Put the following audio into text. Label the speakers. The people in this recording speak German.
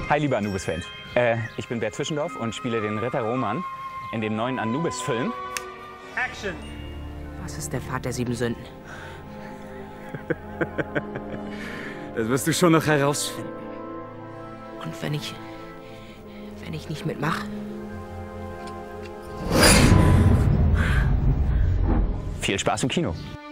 Speaker 1: Hi, liebe Anubis-Fans. Ich bin Bert Zwischendorf und spiele den Ritter Roman in dem neuen Anubis-Film.
Speaker 2: Action!
Speaker 3: Was ist der Pfad der 7 Sünden?
Speaker 4: Das wirst du schon noch herausfinden.
Speaker 3: Und wenn ich nicht mitmache?
Speaker 1: Viel Spaß im Kino.